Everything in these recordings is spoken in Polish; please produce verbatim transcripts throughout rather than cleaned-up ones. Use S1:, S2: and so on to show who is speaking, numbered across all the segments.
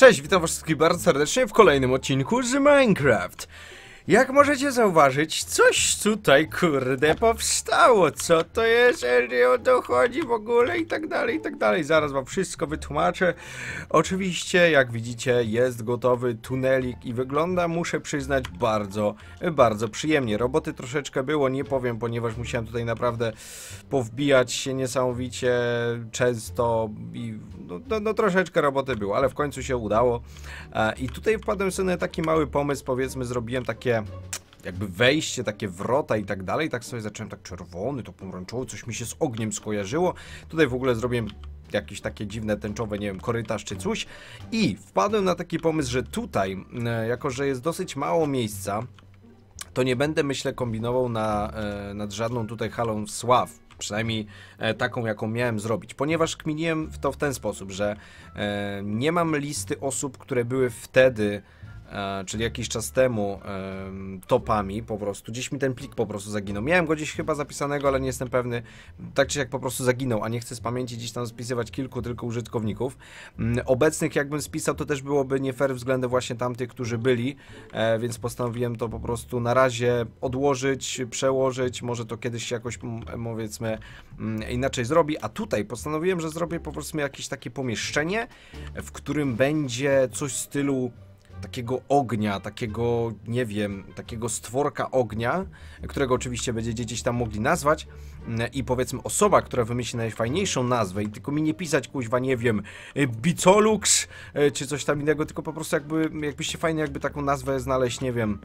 S1: Cześć, witam was wszystkich bardzo serdecznie w kolejnym odcinku z Minecraft. Jak możecie zauważyć, coś tutaj kurde powstało. Co to jest, o to chodzi w ogóle i tak dalej, i tak dalej. Zaraz wam wszystko wytłumaczę. Oczywiście, jak widzicie, jest gotowy tunelik i wygląda, muszę przyznać, bardzo, bardzo przyjemnie. Roboty troszeczkę było, nie powiem, ponieważ musiałem tutaj naprawdę powbijać się niesamowicie często i no, no, no troszeczkę roboty było, ale w końcu się udało. I tutaj wpadłem sobie na taki mały pomysł, powiedzmy, zrobiłem takie jakby wejście, takie wrota i tak dalej, tak sobie zacząłem tak czerwony, to pomarańczowy, coś mi się z ogniem skojarzyło. Tutaj w ogóle zrobiłem jakieś takie dziwne, tęczowe, nie wiem, korytarz czy coś i wpadłem na taki pomysł, że tutaj, jako że jest dosyć mało miejsca, to nie będę, myślę, kombinował na, nad żadną tutaj halą sław. Przynajmniej e, taką, jaką miałem zrobić, ponieważ kminiłem w to w ten sposób, że e, nie mam listy osób, które były wtedy, e, czyli jakiś czas temu, e, topami po prostu. Gdzieś mi ten plik po prostu zaginął. Miałem go gdzieś chyba zapisanego, ale nie jestem pewny. Tak czy jak po prostu zaginął, a nie chcę z pamięci gdzieś tam spisywać kilku tylko użytkowników. Mm, obecnych jakbym spisał, to też byłoby nie fair względem właśnie tamtych, którzy byli, e, więc postanowiłem to po prostu na razie odłożyć, przełożyć, może to kiedyś się jakoś, powiedzmy, inaczej zrobi, a tutaj postanowiłem, że zrobię po prostu jakieś takie pomieszczenie, w którym będzie coś w stylu takiego ognia, takiego, nie wiem, takiego stworka ognia, którego oczywiście będziecie gdzieś tam mogli nazwać i powiedzmy osoba, która wymyśli najfajniejszą nazwę i tylko mi nie pisać kuźwa, nie wiem, Bicolux czy coś tam innego, tylko po prostu jakby, jakbyście fajnie jakby taką nazwę znaleźć, nie wiem,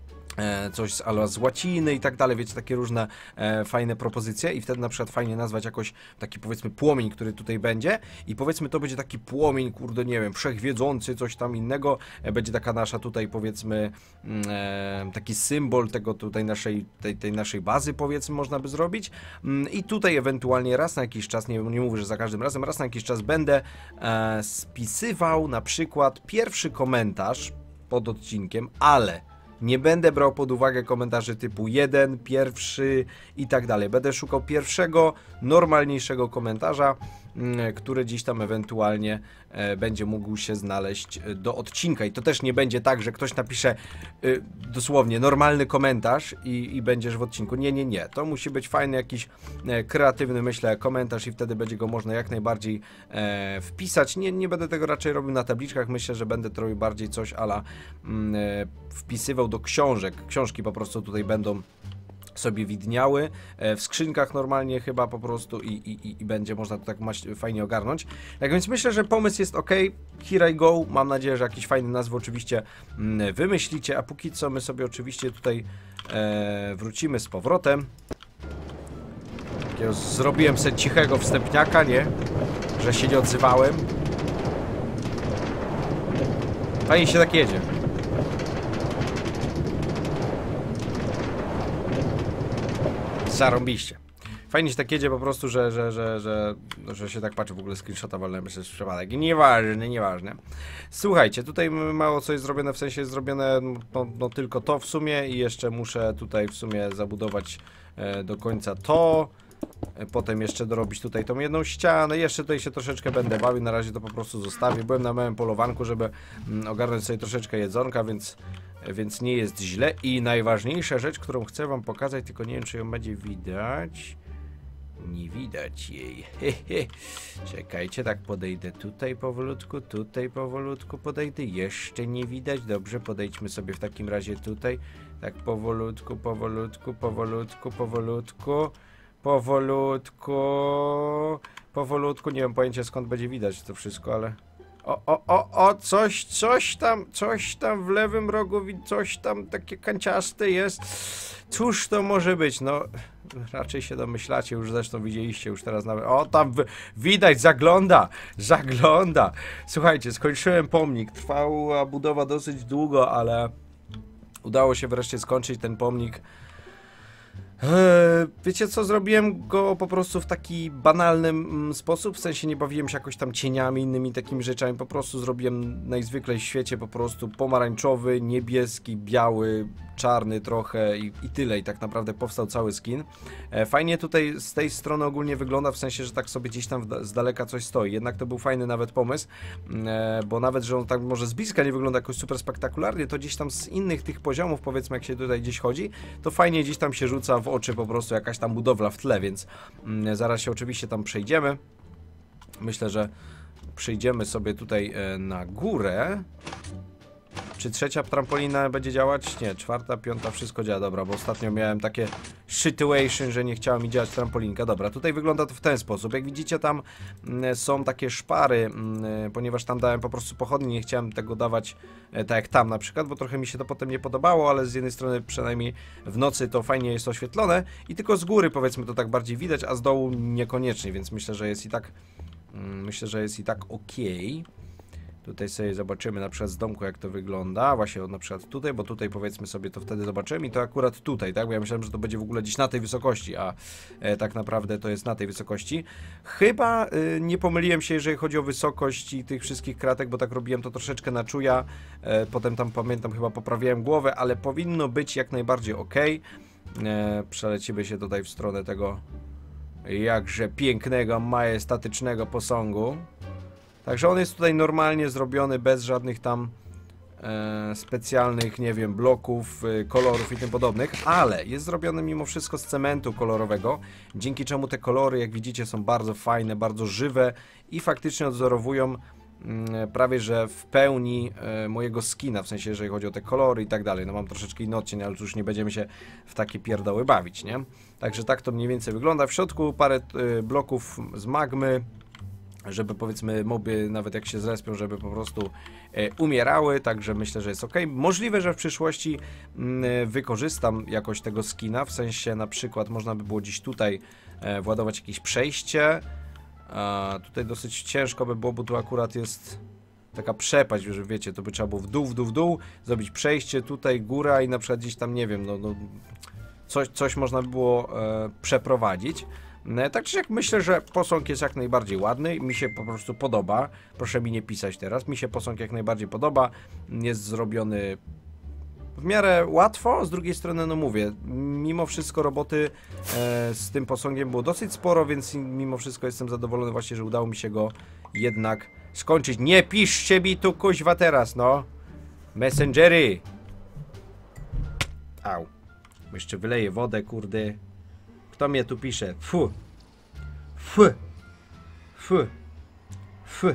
S1: coś z, ala z łaciny i tak dalej, wiecie, takie różne e, fajne propozycje i wtedy na przykład fajnie nazwać jakoś taki, powiedzmy, płomień, który tutaj będzie i powiedzmy to będzie taki płomień, kurde, nie wiem, wszechwiedzący, coś tam innego, e, będzie taka nasza tutaj, powiedzmy, e, taki symbol tego tutaj naszej, tej, tej naszej bazy, powiedzmy, można by zrobić mm, i tutaj ewentualnie raz na jakiś czas, nie, nie mówię, że za każdym razem, raz na jakiś czas będę e, spisywał na przykład pierwszy komentarz pod odcinkiem, ale nie będę brał pod uwagę komentarzy typu jeden, pierwszy i tak dalej. Będę szukał pierwszego, normalniejszego komentarza, który gdzieś tam ewentualnie e, będzie mógł się znaleźć do odcinka. I to też nie będzie tak, że ktoś napisze e, dosłownie normalny komentarz i, i będziesz w odcinku. Nie, nie, nie. To musi być fajny, jakiś e, kreatywny, myślę, komentarz i wtedy będzie go można jak najbardziej e, wpisać. Nie, nie będę tego raczej robił na tabliczkach. Myślę, że będę to robił bardziej coś ala mm, e, wpisywał do książek. Książki po prostu tutaj będą sobie widniały w skrzynkach normalnie chyba po prostu i, i, i będzie można to tak fajnie ogarnąć. Tak więc myślę, że pomysł jest ok. Here I go. Mam nadzieję, że jakieś fajne nazwy oczywiście wymyślicie, a póki co my sobie oczywiście tutaj e, wrócimy z powrotem. Takiego zrobiłem sobie cichego wstępniaka, nie? Że się nie odzywałem. Fajnie się tak jedzie. Zarąbiście. Fajnie się tak jedzie po prostu, że, że, że, że, że się tak patrzy, w ogóle screenshota walnąłem przez przypadek. Nieważne, nieważne. Słuchajcie, tutaj mało co jest zrobione, w sensie jest zrobione no, no tylko to w sumie i jeszcze muszę tutaj w sumie zabudować e, do końca to. E, potem jeszcze dorobić tutaj tą jedną ścianę. Jeszcze tutaj się troszeczkę będę bawił, na razie to po prostu zostawię. Byłem na małym polowanku, żeby mm, ogarnąć sobie troszeczkę jedzonka, więc... Więc nie jest źle. I najważniejsza rzecz, którą chcę wam pokazać, tylko nie wiem, czy ją będzie widać. Nie widać jej. Hehe. Czekajcie, tak podejdę tutaj powolutku, tutaj powolutku podejdę. Jeszcze nie widać. Dobrze, podejdźmy sobie w takim razie tutaj. Tak powolutku, powolutku, powolutku, powolutku. Powolutku. Powolutku. Nie mam pojęcia, skąd będzie widać to wszystko, ale... O, o, o, o, coś, coś tam, coś tam w lewym rogu, coś tam takie kanciaste jest. Cóż to może być? No, raczej się domyślacie, już zresztą widzieliście już teraz nawet. O, tam widać, zagląda, zagląda. Słuchajcie, skończyłem pomnik. Trwała budowa dosyć długo, ale udało się wreszcie skończyć ten pomnik. Eee, wiecie co, zrobiłem go po prostu w taki banalny mm, sposób, w sensie nie bawiłem się jakoś tam cieniami, innymi takimi rzeczami, po prostu zrobiłem najzwyklej w świecie po prostu pomarańczowy, niebieski, biały, czarny trochę i, i tyle i tak naprawdę powstał cały skin. E, fajnie tutaj z tej strony ogólnie wygląda, w sensie, że tak sobie gdzieś tam z daleka coś stoi, jednak to był fajny nawet pomysł, e, bo nawet, że on tak może z bliska nie wygląda jakoś super spektakularnie, to gdzieś tam z innych tych poziomów, powiedzmy jak się tutaj gdzieś chodzi, to fajnie gdzieś tam się rzuca w oczy po prostu jakaś tam budowla w tle, więc mm, zaraz się oczywiście tam przejdziemy. Myślę, że przyjdziemy sobie tutaj e, na górę. Czy trzecia trampolina będzie działać? Nie, czwarta, piąta, wszystko działa. Dobra, bo ostatnio miałem takie situation, że nie chciała mi działać trampolinka. Dobra, tutaj wygląda to w ten sposób. Jak widzicie, tam mm, są takie szpary, mm, ponieważ tam dałem po prostu pochodnie, nie chciałem tego dawać e, tak jak tam na przykład, bo trochę mi się to potem nie podobało, ale z jednej strony przynajmniej w nocy to fajnie jest oświetlone i tylko z góry powiedzmy to tak bardziej widać, a z dołu niekoniecznie, więc myślę, że jest i tak mm, myślę, że jest i tak okej. Tutaj sobie zobaczymy na przykład z domku jak to wygląda, właśnie na przykład tutaj, bo tutaj powiedzmy sobie to wtedy zobaczymy i to akurat tutaj, tak, bo ja myślałem, że to będzie w ogóle gdzieś na tej wysokości, a e, tak naprawdę to jest na tej wysokości. Chyba e, nie pomyliłem się, jeżeli chodzi o wysokość i tych wszystkich kratek, bo tak robiłem to troszeczkę na czuja, e, potem tam pamiętam chyba poprawiałem głowę, ale powinno być jak najbardziej ok. E, przelecimy się tutaj w stronę tego jakże pięknego, majestatycznego posągu. Także on jest tutaj normalnie zrobiony, bez żadnych tam e, specjalnych, nie wiem, bloków, e, kolorów i tym podobnych, ale jest zrobiony mimo wszystko z cementu kolorowego, dzięki czemu te kolory, jak widzicie, są bardzo fajne, bardzo żywe i faktycznie odzorowują mm, prawie że w pełni e, mojego skina, w sensie, jeżeli chodzi o te kolory i tak dalej. No mam troszeczkę inny odcień, ale już nie będziemy się w takie pierdoły bawić, nie? Także tak to mniej więcej wygląda. W środku parę e, bloków z magmy, żeby powiedzmy moby, nawet jak się zrespią, żeby po prostu e, umierały, także myślę, że jest ok. Możliwe, że w przyszłości m, wykorzystam jakoś tego skina, w sensie na przykład można by było gdzieś tutaj e, władować jakieś przejście. A, tutaj dosyć ciężko by było, bo tu akurat jest taka przepaść, że wiecie, to by trzeba było w dół, w dół, w dół, zrobić przejście, tutaj góra i na przykład gdzieś tam, nie wiem, no, no coś, coś można by było e, przeprowadzić. Tak czy jak myślę, że posąg jest jak najbardziej ładny, mi się po prostu podoba, proszę mi nie pisać teraz, mi się posąg jak najbardziej podoba, jest zrobiony w miarę łatwo, z drugiej strony no mówię, mimo wszystko roboty e, z tym posągiem było dosyć sporo, więc mimo wszystko jestem zadowolony właśnie, że udało mi się go jednak skończyć. Nie piszcie mi tu kuźwa teraz, no! Messengery! Au. Jeszcze wyleję wodę, kurde. Kto mnie tu pisze? Fu. Fu. Fu. Fu.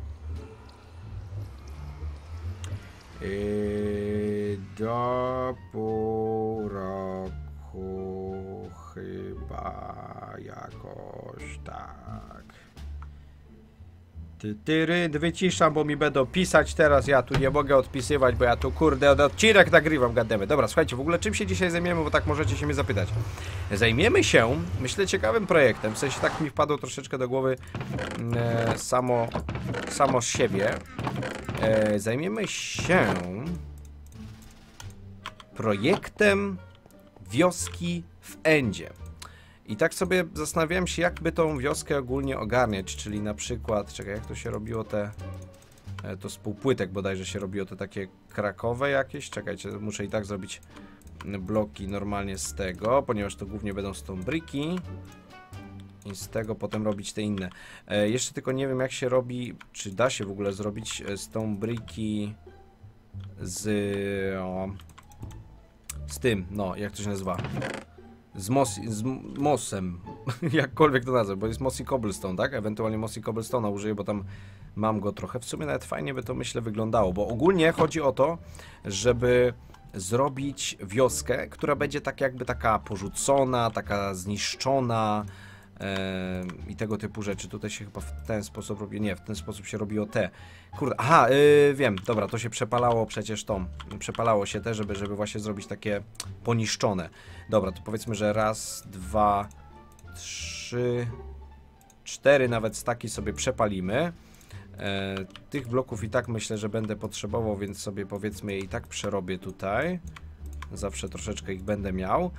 S1: Yy, do pół roku chyba jakoś tak. Ty, tyry, wyciszam, bo mi będą pisać teraz, ja tu nie mogę odpisywać, bo ja tu kurde od odcinek nagrywam, gademy. Dobra, słuchajcie, w ogóle czym się dzisiaj zajmiemy, bo tak możecie się mnie zapytać. Zajmiemy się, myślę, ciekawym projektem, w sensie tak mi wpadło troszeczkę do głowy e, samo, samo z siebie. E, zajmiemy się projektem wioski w Endzie. I tak sobie zastanawiałem się, jakby tą wioskę ogólnie ogarniać, czyli na przykład, czekaj, jak to się robiło te, to z półpłytek bodajże się robiło te takie krakowe jakieś, czekajcie, muszę i tak zrobić bloki normalnie z tego, ponieważ to głównie będą stone bricki i z tego potem robić te inne. E, jeszcze tylko nie wiem, jak się robi, czy da się w ogóle zrobić stone bricki z, o, z tym, no, jak to się nazywa? Z, mos, z mossem, jakkolwiek to nazwę, bo jest mossy cobblestone, tak? Ewentualnie mossy cobblestone'a użyję, bo tam mam go trochę. W sumie nawet fajnie by to, myślę, wyglądało, bo ogólnie chodzi o to, żeby zrobić wioskę, która będzie tak jakby taka porzucona, taka zniszczona yy, i tego typu rzeczy. Tutaj się chyba w ten sposób robi, nie, w ten sposób się robiło te. Kurde, aha, yy, wiem, dobra, to się przepalało przecież to, przepalało się te, żeby, żeby właśnie zrobić takie poniszczone. Dobra, to powiedzmy, że raz, dwa, trzy, cztery nawet staki sobie przepalimy. E, tych bloków i tak myślę, że będę potrzebował, więc sobie powiedzmy je i tak przerobię tutaj. Zawsze troszeczkę ich będę miał.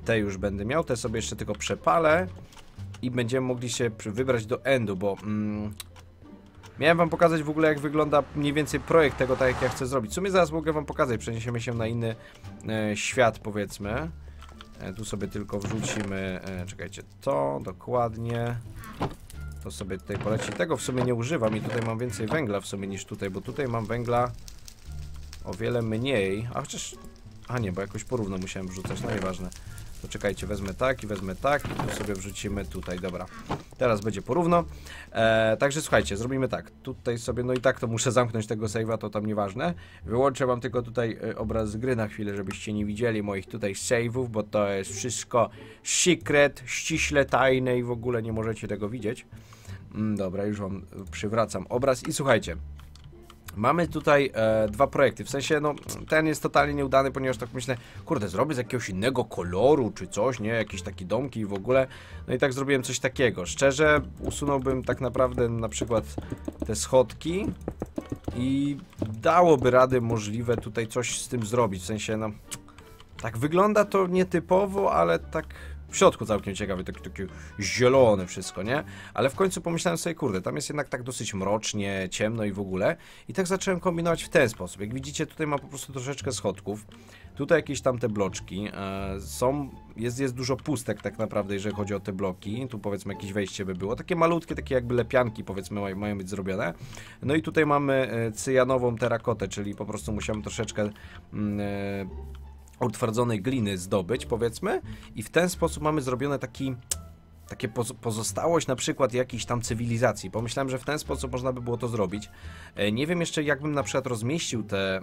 S1: te już będę miał, te sobie jeszcze tylko przepalę i będziemy mogli się wybrać do endu, bo mm, miałem wam pokazać w ogóle, jak wygląda mniej więcej projekt tego, tak jak ja chcę zrobić. W sumie zaraz mogę wam pokazać, przeniesiemy się na inny e, świat, powiedzmy. E, tu sobie tylko wrzucimy, e, czekajcie, to dokładnie. To sobie tutaj poleci. Tego w sumie nie używam i tutaj mam więcej węgla w sumie niż tutaj, bo tutaj mam węgla o wiele mniej. A chociaż... A nie, bo jakoś porówno musiałem wrzucać, no nieważne. To czekajcie, wezmę tak i wezmę tak i tu sobie wrzucimy tutaj, dobra. Teraz będzie porówno. E, także słuchajcie, zrobimy tak. Tutaj sobie, no i tak to muszę zamknąć tego save'a, to tam nieważne. Wyłączę wam tylko tutaj e, obraz gry na chwilę, żebyście nie widzieli moich tutaj save'ów, bo to jest wszystko secret, ściśle tajne i w ogóle nie możecie tego widzieć. Mm, dobra, już wam przywracam obraz i słuchajcie. Mamy tutaj e, dwa projekty, w sensie, no, ten jest totalnie nieudany, ponieważ tak myślę, kurde, zrobię z jakiegoś innego koloru, czy coś, nie, jakieś takie domki i w ogóle, no i tak zrobiłem coś takiego. Szczerze, usunąłbym tak naprawdę na przykład te schodki i dałoby rady możliwe tutaj coś z tym zrobić, w sensie, no, tak wygląda to nietypowo, ale tak... W środku całkiem ciekawe, takie, takie zielone wszystko, nie? Ale w końcu pomyślałem sobie, kurde, tam jest jednak tak dosyć mrocznie, ciemno i w ogóle. I tak zacząłem kombinować w ten sposób. Jak widzicie, tutaj mam po prostu troszeczkę schodków. Tutaj jakieś tam te bloczki. E, są, jest, jest dużo pustek tak naprawdę, jeżeli chodzi o te bloki. Tu powiedzmy jakieś wejście by było. Takie malutkie, takie jakby lepianki powiedzmy mają, mają być zrobione. No i tutaj mamy e, cyjanową terakotę, czyli po prostu musiałem troszeczkę... Mm, e, utwardzonej gliny zdobyć, powiedzmy, i w ten sposób mamy zrobione taki, takie pozostałość na przykład jakiejś tam cywilizacji. Pomyślałem, że w ten sposób można by było to zrobić. Nie wiem jeszcze, jakbym na przykład rozmieścił te,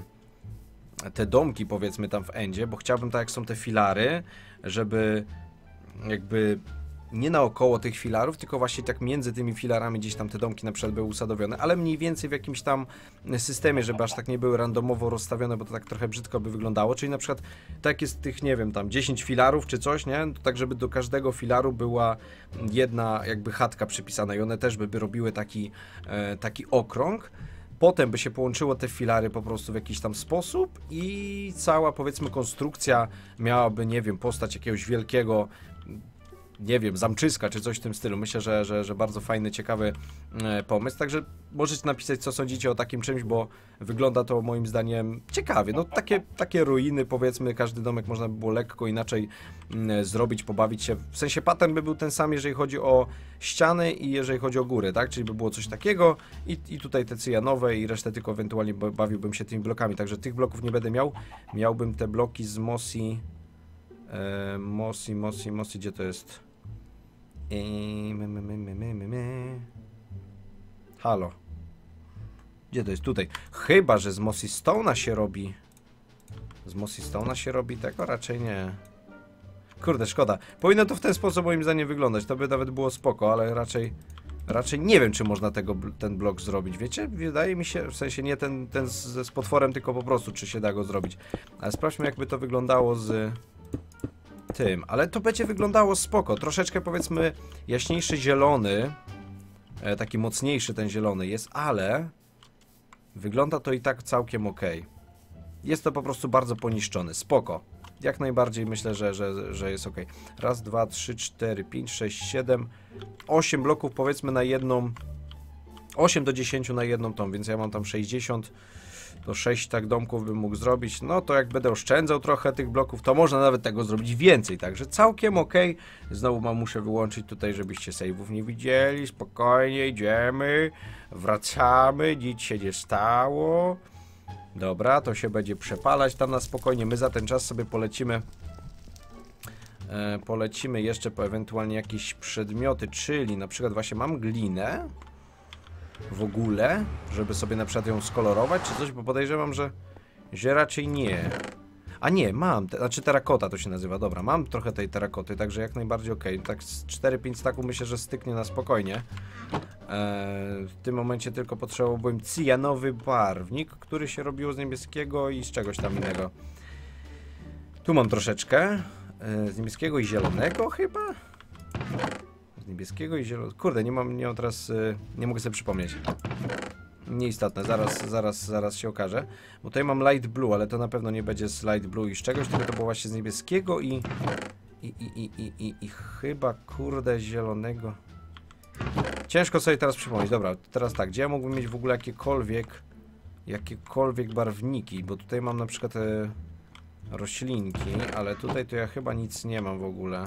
S1: te domki, powiedzmy, tam w endzie, bo chciałbym, tak jak są te filary, żeby jakby nie naokoło tych filarów, tylko właśnie tak między tymi filarami gdzieś tam te domki na przykład były usadowione, ale mniej więcej w jakimś tam systemie, żeby aż tak nie były randomowo rozstawione, bo to tak trochę brzydko by wyglądało, czyli na przykład tak jest tych, nie wiem, tam dziesięć filarów czy coś, nie? To tak, żeby do każdego filaru była jedna jakby chatka przypisana i one też by, by robiły taki, e, taki okrąg. Potem by się połączyło te filary po prostu w jakiś tam sposób i cała, powiedzmy, konstrukcja miałaby, nie wiem, postać jakiegoś wielkiego, nie wiem, zamczyska czy coś w tym stylu. Myślę, że, że, że bardzo fajny, ciekawy e, pomysł. Także możecie napisać, co sądzicie o takim czymś, bo wygląda to moim zdaniem ciekawie. No takie, takie ruiny, powiedzmy, każdy domek można by było lekko inaczej m, zrobić, pobawić się. W sensie pattern by był ten sam, jeżeli chodzi o ściany i jeżeli chodzi o góry, tak? Czyli by było coś takiego i, i tutaj te cyjanowe i resztę tylko ewentualnie bawiłbym się tymi blokami. Także tych bloków nie będę miał. Miałbym te bloki z Mossy. E, Mossy, Mossy, Mossy, gdzie to jest? Eee, my, my, my, my, my, my. Halo. Gdzie to jest? Tutaj. Chyba, że z Mossy Stone'a się robi. Z Mossy Stone'a się robi tego? Raczej nie. Kurde, szkoda. Powinno to w ten sposób moim zdaniem wyglądać. To by nawet było spoko, ale raczej... Raczej nie wiem, czy można tego, ten blok zrobić. Wiecie? Wydaje mi się, w sensie nie ten, ten z, z potworem, tylko po prostu, czy się da go zrobić. Ale sprawdźmy, jakby to wyglądało z... tym, ale to będzie wyglądało spoko, troszeczkę powiedzmy jaśniejszy zielony, e, taki mocniejszy ten zielony jest, ale wygląda to i tak całkiem ok. Jest to po prostu bardzo poniszczony, spoko. Jak najbardziej myślę, że, że, że jest ok. Raz, dwa, trzy, cztery, pięć, sześć, siedem, osiem bloków powiedzmy na jedną, osiem do dziesięciu na jedną tą, więc ja mam tam sześćdziesiąt. To sześć tak domków bym mógł zrobić, no to jak będę oszczędzał trochę tych bloków, to można nawet tego zrobić więcej, także całkiem ok. Znowu mam, muszę wyłączyć tutaj, żebyście save'ów nie widzieli, spokojnie, idziemy, wracamy, nic się nie stało. Dobra, to się będzie przepalać tam na spokojnie, my za ten czas sobie polecimy, e, polecimy jeszcze po ewentualnie jakieś przedmioty, czyli na przykład właśnie mam glinę, w ogóle, żeby sobie na przykład ją skolorować czy coś, bo podejrzewam, że, że raczej nie. A nie, mam, te, znaczy terakota to się nazywa, dobra, mam trochę tej terakoty, także jak najbardziej ok. Tak z cztery pięć staków myślę, że styknie na spokojnie. Eee, w tym momencie tylko potrzebowałbym cyjanowy barwnik, który się robiło z niebieskiego i z czegoś tam innego. Tu mam troszeczkę, eee, z niebieskiego i zielonego chyba? Z niebieskiego i zielonego. Kurde, nie mam, nie mam teraz. Yy, nie mogę sobie przypomnieć. Nieistotne, zaraz, zaraz, zaraz się okaże. Bo tutaj mam light blue, ale to na pewno nie będzie z light blue i z czegoś, tylko to było właśnie z niebieskiego i... I, i, i, i, i, i chyba, kurde, zielonego. Ciężko sobie teraz przypomnieć. Dobra, teraz tak, gdzie ja mógłbym mieć w ogóle jakiekolwiek... Jakiekolwiek barwniki, bo tutaj mam na przykład te roślinki, ale tutaj to ja chyba nic nie mam w ogóle.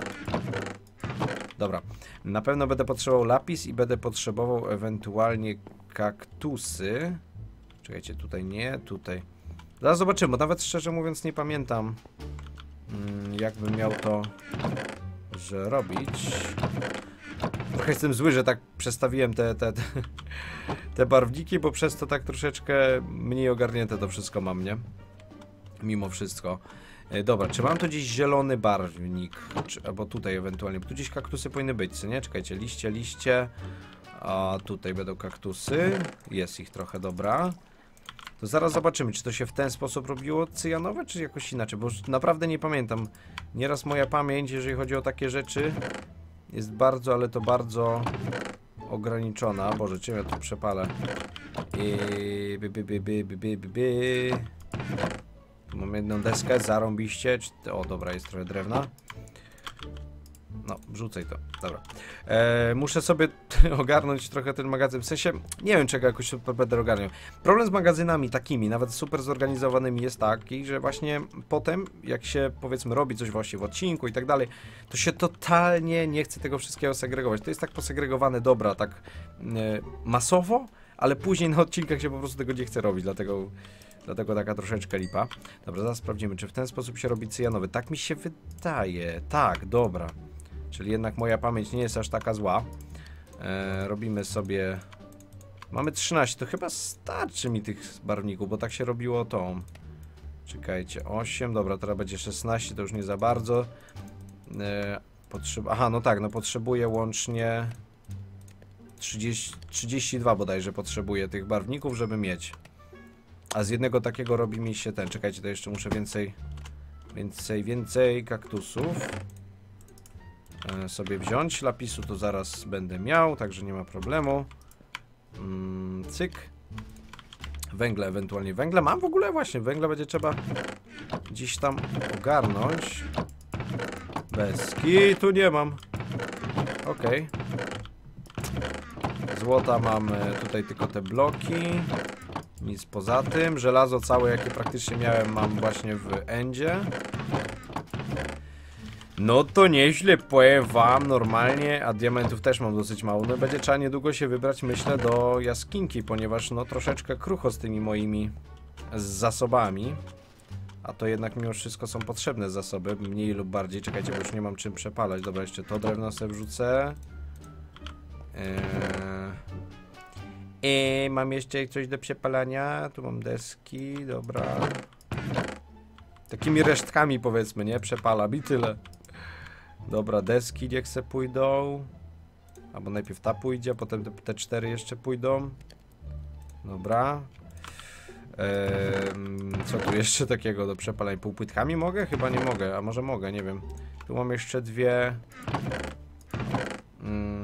S1: Dobra, na pewno będę potrzebował lapis i będę potrzebował ewentualnie kaktusy. Czekajcie, tutaj nie, tutaj. Zaraz zobaczymy, bo nawet szczerze mówiąc nie pamiętam, jakbym miał to że robić. Trochę jestem zły, że tak przestawiłem te, te, te, te barwniki, bo przez to tak troszeczkę mniej ogarnięte to wszystko mam, nie? Mimo wszystko. Dobra, czy mam tu gdzieś zielony barwnik? Czy, albo tutaj ewentualnie, bo tu gdzieś kaktusy powinny być, co nie? Czekajcie, liście, liście. A tutaj będą kaktusy. Jest ich trochę, dobra. To zaraz zobaczymy, czy to się w ten sposób robiło cyjanowe, czy jakoś inaczej, bo już naprawdę nie pamiętam. Nieraz moja pamięć, jeżeli chodzi o takie rzeczy, jest bardzo, ale to bardzo ograniczona. Boże, czym ja tu przepalę? I... By, by, by, by, by, by, by. Tu mam jedną deskę, zarąbiście. O, dobra, jest trochę drewna. No, wrzucaj to. Dobra. E, muszę sobie ogarnąć trochę ten magazyn. W sensie, nie wiem, czego jakoś super będę ogarniał. Problem z magazynami takimi, nawet super zorganizowanymi, jest taki, że właśnie potem, jak się, powiedzmy, robi coś właśnie w odcinku i tak dalej, to się totalnie nie chce tego wszystkiego segregować. To jest tak posegregowane, dobra, tak e, masowo, ale później na odcinkach się po prostu tego nie chce robić, dlatego... Dlatego taka troszeczkę lipa. Dobra, zaraz sprawdzimy, czy w ten sposób się robi cyjanowy. Tak mi się wydaje. Tak, dobra. Czyli jednak moja pamięć nie jest aż taka zła. E, robimy sobie... Mamy trzynaście, to chyba starczy mi tych barwników, bo tak się robiło tą. Czekajcie, osiem, dobra, teraz będzie szesnaście, to już nie za bardzo. E, potrzeb... Aha, no tak, no potrzebuję łącznie... trzydzieści, trzydzieści dwa bodajże potrzebuję tych barwników, żeby mieć. A z jednego takiego robi mi się ten. Czekajcie, to jeszcze muszę więcej, więcej, więcej kaktusów e, sobie wziąć. Lapisu to zaraz będę miał, także nie ma problemu. Mm, cyk. Węgle, ewentualnie węgle. Mam w ogóle właśnie, węgle będzie trzeba gdzieś tam ogarnąć. Bez kitu nie mam. Okej. Okay. Złota mam tutaj tylko te bloki. Nic poza tym. Żelazo całe, jakie praktycznie miałem, mam właśnie w endzie. No to nieźle, powiem wam, normalnie, a diamentów też mam dosyć mało. No będzie trzeba niedługo się wybrać, myślę, do jaskinki, ponieważ no troszeczkę krucho z tymi moimi z zasobami. A to jednak mimo wszystko są potrzebne zasoby, mniej lub bardziej. Czekajcie, bo już nie mam czym przepalać. Dobra, jeszcze to drewno sobie wrzucę. Eee... I mam jeszcze coś do przepalania. Tu mam deski, dobra. Takimi resztkami, powiedzmy, nie? Przepalam i tyle. Dobra, deski niech se pójdą. Albo najpierw ta pójdzie, potem te, te cztery jeszcze pójdą. Dobra. Ehm, co tu jeszcze takiego do przepalania? Półpłytkami mogę? Chyba nie mogę, a może mogę, nie wiem. Tu mam jeszcze dwie... Mm.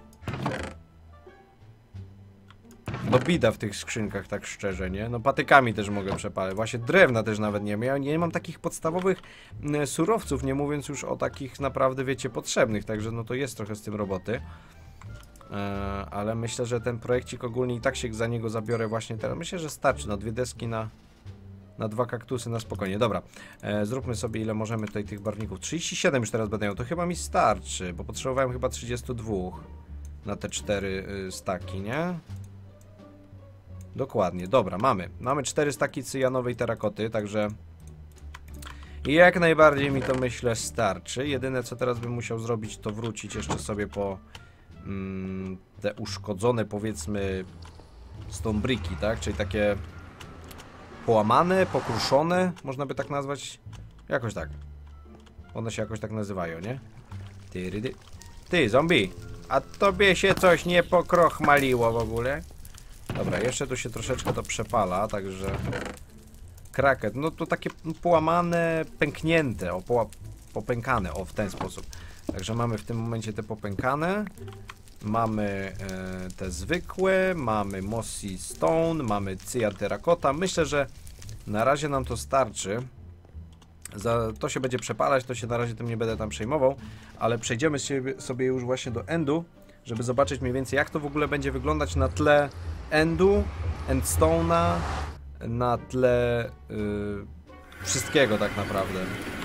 S1: No bida w tych skrzynkach, tak szczerze, nie? No patykami też mogę przepalać. Właśnie drewna też nawet nie mam. Ja nie mam takich podstawowych y, surowców, nie mówiąc już o takich naprawdę, wiecie, potrzebnych. Także no to jest trochę z tym roboty. E, ale myślę, że ten projekcik ogólnie i tak się za niego zabiorę właśnie teraz. Myślę, że starczy. No dwie deski na, na dwa kaktusy na spokojnie. Dobra, e, zróbmy sobie ile możemy tutaj tych barwników. trzydzieści siedem już teraz będę miał. To chyba mi starczy, bo potrzebowałem chyba trzydzieści dwa na te cztery y, staki, nie? Dokładnie, dobra, mamy. Mamy cztery staki cyjanowej terakoty, także jak najbardziej mi to, myślę, starczy. Jedyne, co teraz bym musiał zrobić, to wrócić jeszcze sobie po mm, te uszkodzone, powiedzmy, stone bricki, tak? Czyli takie połamane, pokruszone, można by tak nazwać. Jakoś tak. One się jakoś tak nazywają, nie? Ty, ty, ty zombie, a tobie się coś nie pokrochmaliło w ogóle? Dobra, jeszcze tu się troszeczkę to przepala, także... Kraket, no to takie połamane, pęknięte, o, poła... popękane, o, w ten sposób. Także mamy w tym momencie te popękane. mamy e, te zwykłe, mamy mossy stone, mamy cyjan terrakota. Myślę, że na razie nam to starczy. Za, to się będzie przepalać, to się na razie tym nie będę tam przejmował, ale przejdziemy sobie, sobie już właśnie do endu, żeby zobaczyć mniej więcej, jak to w ogóle będzie wyglądać na tle endu, endstone'a, na tle yy, wszystkiego tak naprawdę.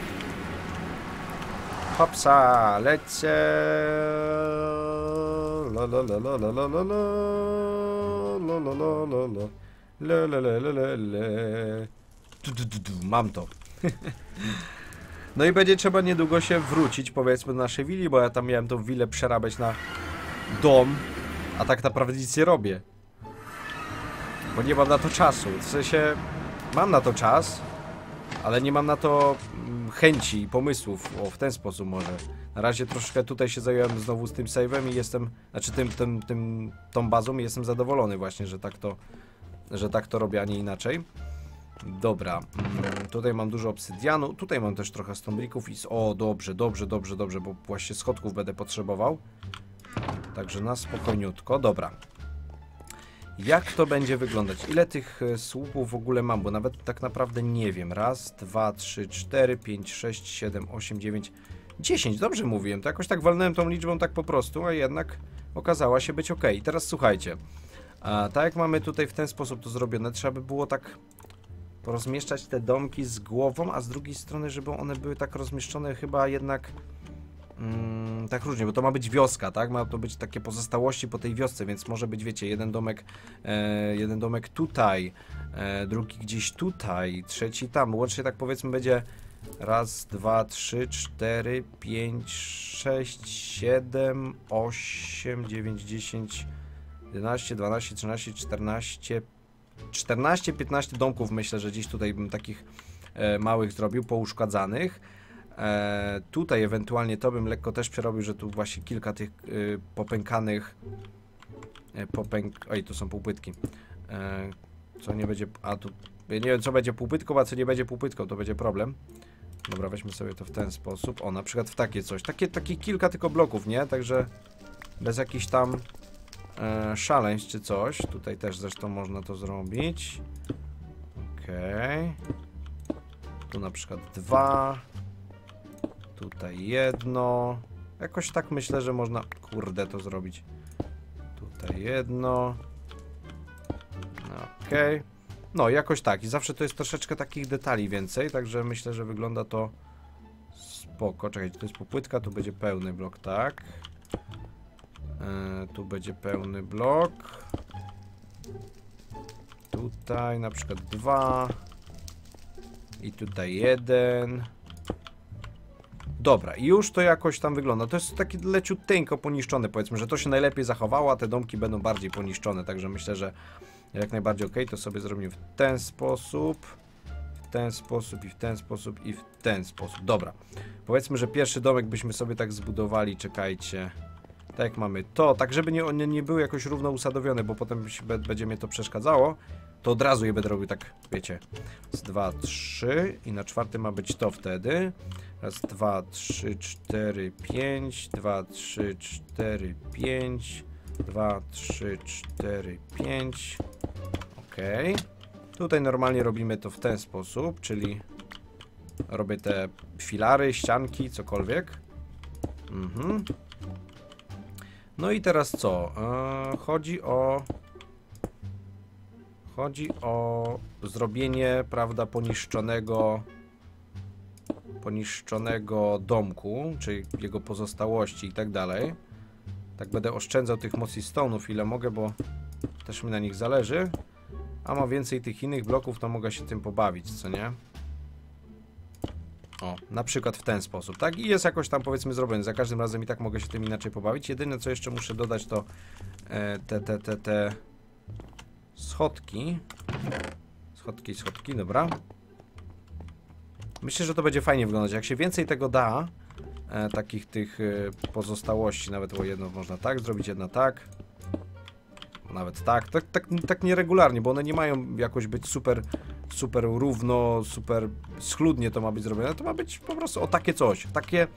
S1: Hopsa, lecę. La la la la la la la la la la la la la la la la la la. Du, du, du, du. Mam to. No i będzie trzeba niedługo się wrócić, powiedzmy, do naszej willi, bo ja tam miałem tą willę przerabiać na dom, a tak naprawdę nic nie robię. Bo nie mam na to czasu. W sensie, mam na to czas, ale nie mam na to chęci i pomysłów. O, w ten sposób może. Na razie troszkę tutaj się zająłem znowu z tym save'em i jestem, znaczy tym, tym, tym, tą bazą i jestem zadowolony właśnie, że tak to, że tak to robię, a nie inaczej. Dobra, mm, tutaj mam dużo obsydianu, tutaj mam też trochę stonbricków i... O, dobrze, dobrze, dobrze, dobrze, bo właśnie schodków będę potrzebował. Także na spokojniutko, dobra. Jak to będzie wyglądać? Ile tych słupów w ogóle mam? Bo nawet tak naprawdę nie wiem. Raz, dwa, trzy, cztery, pięć, sześć, siedem, osiem, dziewięć, dziesięć. Dobrze mówiłem, to jakoś tak walnąłem tą liczbą tak po prostu, a jednak okazała się być ok. I teraz słuchajcie, a, tak jak mamy tutaj w ten sposób to zrobione, trzeba by było tak porozmieszczać te domki z głową, a z drugiej strony, żeby one były tak rozmieszczone chyba jednak mm, tak różnie, bo to ma być wioska, tak? Ma to być takie pozostałości po tej wiosce, więc może być, wiecie, jeden domek e, jeden domek tutaj, e, drugi gdzieś tutaj, trzeci tam. Łącznie tak powiedzmy będzie raz, dwa, trzy, cztery, pięć, sześć, siedem, osiem, dziewięć, dziesięć, jedenaście, dwanaście, trzynaście, czternaście, czternaście, piętnaście domków, myślę, że gdzieś tutaj bym takich e, małych zrobił, pouszkadzanych. E, tutaj ewentualnie to bym lekko też przerobił, że tu właśnie kilka tych e, popękanych e, popęk... Oj, tu są półpytki. E, co nie będzie... A tu... Ja nie wiem, co będzie półpytką, a co nie będzie półpytką, to będzie problem. Dobra, weźmy sobie to w ten sposób. O, na przykład w takie coś. Takie, takie kilka tylko bloków, nie? Także bez jakichś tam e, szaleństw czy coś. Tutaj też zresztą można to zrobić. Okej. Okay. Tu na przykład dwa. Tutaj jedno. Jakoś tak myślę, że można, kurde, to zrobić. Tutaj jedno. Okej. Okay. No, jakoś tak. I zawsze to jest troszeczkę takich detali więcej, także myślę, że wygląda to spoko. Czekajcie, to jest półpłytka, tu będzie pełny blok, tak. Yy, tu będzie pełny blok. Tutaj na przykład dwa. I tutaj jeden. Dobra, i już to jakoś tam wygląda. To jest taki leciuteńko poniszczone, powiedzmy, że to się najlepiej zachowało, a te domki będą bardziej poniszczone, także myślę, że jak najbardziej ok, to sobie zrobimy w ten sposób, w ten sposób i w ten sposób i w ten sposób. Dobra, powiedzmy, że pierwszy domek byśmy sobie tak zbudowali, czekajcie, tak jak mamy to, tak żeby nie, one nie były jakoś równo usadowione, bo potem będzie mnie to przeszkadzało, to od razu je będę robił tak, wiecie, raz, dwa, trzy i na czwarty ma być to wtedy. Raz, dwa, trzy, cztery, pięć, dwa, trzy, cztery, pięć, dwa, trzy, cztery, pięć. Ok. Tutaj normalnie robimy to w ten sposób, czyli robię te filary, ścianki, cokolwiek. Mhm. No i teraz co? Eee, chodzi o... Chodzi o zrobienie, prawda, poniszczonego... poniszczonego domku, czyli jego pozostałości i tak dalej. Tak będę oszczędzał tych mossy stone'ów ile mogę, bo też mi na nich zależy. A ma więcej tych innych bloków, to mogę się tym pobawić, co nie? O, na przykład w ten sposób, tak? I jest jakoś tam, powiedzmy, zrobione. Za każdym razem i tak mogę się tym inaczej pobawić. Jedyne, co jeszcze muszę dodać, to e, te, te, te, te schodki. Schodki, schodki, dobra. Myślę, że to będzie fajnie wyglądać. Jak się więcej tego da, e, takich tych e, pozostałości, nawet o jedno można tak zrobić, jedna tak. Nawet tak, tak, tak, tak nieregularnie, bo one nie mają jakoś być super, super równo, super schludnie to ma być zrobione. To ma być po prostu o takie coś, takie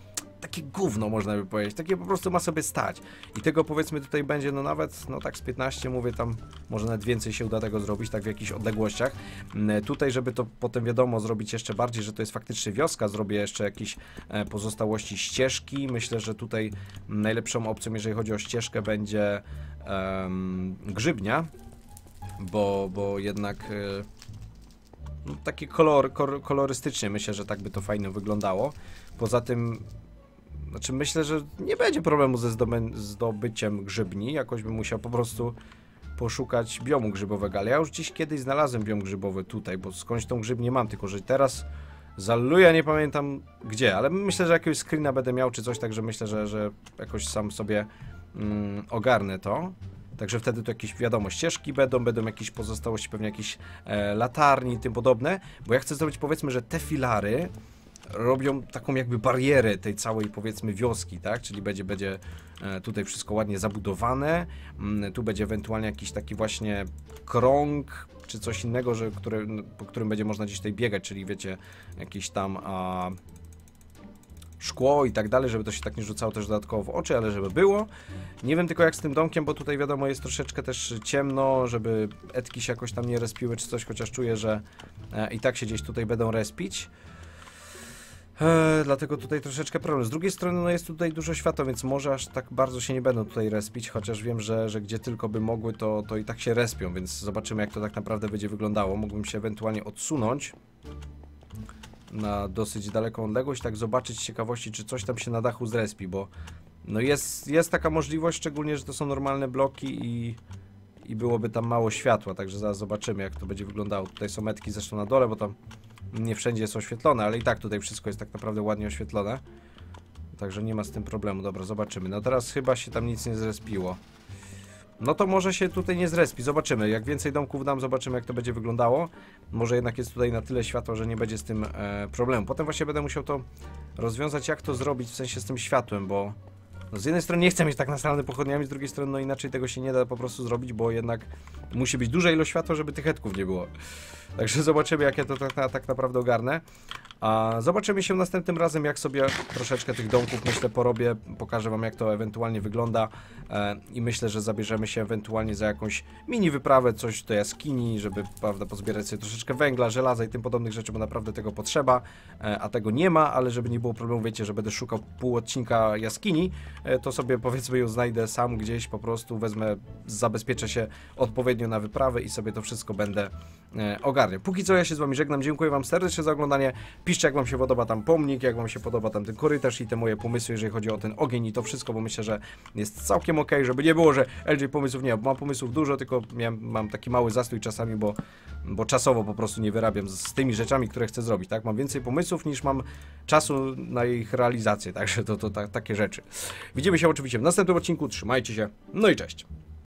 S1: takie gówno, można by powiedzieć, takie po prostu ma sobie stać. I tego powiedzmy tutaj będzie, no nawet, no tak z piętnaście, mówię tam, może nawet więcej się uda tego zrobić, tak w jakichś odległościach. Tutaj, żeby to potem wiadomo zrobić jeszcze bardziej, że to jest faktycznie wioska, zrobię jeszcze jakieś pozostałości ścieżki. Myślę, że tutaj najlepszą opcją, jeżeli chodzi o ścieżkę, będzie um, grzybnia, bo, bo jednak y, no, taki kolor, kolor, kolorystycznie myślę, że tak by to fajnie wyglądało. Poza tym, znaczy myślę, że nie będzie problemu ze zdoby zdobyciem grzybni, jakoś bym musiał po prostu poszukać biomu grzybowego, ale ja już dziś kiedyś znalazłem biom grzybowy tutaj, bo skądś tą grzybnię mam, tylko że teraz zaluję, nie pamiętam gdzie, ale myślę, że jakiegoś screena będę miał czy coś, także myślę, że, że jakoś sam sobie mm, ogarnę to. Także wtedy to jakieś, wiadomo, ścieżki będą, będą jakieś pozostałości, pewnie jakieś e, latarni i tym podobne, bo ja chcę zrobić, powiedzmy, że te filary robią taką jakby barierę tej całej, powiedzmy, wioski, tak? Czyli będzie, będzie e, tutaj wszystko ładnie zabudowane, mm, tu będzie ewentualnie jakiś taki właśnie krąg, czy coś innego, że, który, po którym będzie można gdzieś tutaj biegać, czyli wiecie, jakiś tam a, szkło i tak dalej, żeby to się tak nie rzucało też dodatkowo w oczy, ale żeby było. Nie wiem tylko jak z tym domkiem, bo tutaj wiadomo jest troszeczkę też ciemno, żeby etki się jakoś tam nie respiły czy coś, chociaż czuję, że e, i tak się gdzieś tutaj będą respić. Eee, dlatego tutaj troszeczkę problem. Z drugiej strony no jest tutaj dużo światła, więc może aż tak bardzo się nie będą tutaj respić, chociaż wiem, że, że gdzie tylko by mogły, to, to i tak się respią, więc zobaczymy jak to tak naprawdę będzie wyglądało. Mógłbym się ewentualnie odsunąć na dosyć daleką odległość, tak zobaczyć z ciekawości, czy coś tam się na dachu zrespi, bo no jest, jest taka możliwość, szczególnie, że to są normalne bloki i, i byłoby tam mało światła, także zaraz zobaczymy jak to będzie wyglądało. Tutaj są metki zresztą na dole, bo tam nie wszędzie jest oświetlone, ale i tak tutaj wszystko jest tak naprawdę ładnie oświetlone. Także nie ma z tym problemu. Dobra, zobaczymy. No teraz chyba się tam nic nie zrespiło. No to może się tutaj nie zrespi. Zobaczymy. Jak więcej domków dam, zobaczymy jak to będzie wyglądało. Może jednak jest tutaj na tyle światła, że nie będzie z tym e, problemu. Potem właśnie będę musiał to rozwiązać, jak to zrobić, w sensie z tym światłem, bo no z jednej strony nie chcę mieć tak nastrzelane pochodniami, z drugiej strony no inaczej tego się nie da po prostu zrobić, bo jednak musi być duża ilość światła, żeby tych hetków nie było. Także zobaczymy jak ja to tak, tak naprawdę ogarnę. A zobaczymy się następnym razem, jak sobie troszeczkę tych domków myślę porobię, pokażę wam jak to ewentualnie wygląda e, i myślę, że zabierzemy się ewentualnie za jakąś mini wyprawę, coś do jaskini, żeby prawda pozbierać sobie troszeczkę węgla, żelaza i tym podobnych rzeczy, bo naprawdę tego potrzeba, e, a tego nie ma, ale żeby nie było problemu, wiecie, że będę szukał pół odcinka jaskini, e, to sobie powiedzmy ją znajdę sam gdzieś, po prostu wezmę, zabezpieczę się odpowiednio na wyprawę i sobie to wszystko będę e, ogarniał. Póki co ja się z wami żegnam, dziękuję wam serdecznie za oglądanie. Piszcie jak wam się podoba tam pomnik, jak wam się podoba tam ten korytarz i te moje pomysły, jeżeli chodzi o ten ogień i to wszystko, bo myślę, że jest całkiem ok, żeby nie było, że L J pomysłów nie ma. Mam pomysłów dużo, tylko miałem, mam taki mały zastój czasami, bo, bo czasowo po prostu nie wyrabiam z, z tymi rzeczami, które chcę zrobić, tak? Mam więcej pomysłów niż mam czasu na ich realizację, także to, to, to ta, takie rzeczy. Widzimy się oczywiście w następnym odcinku, trzymajcie się, no i cześć!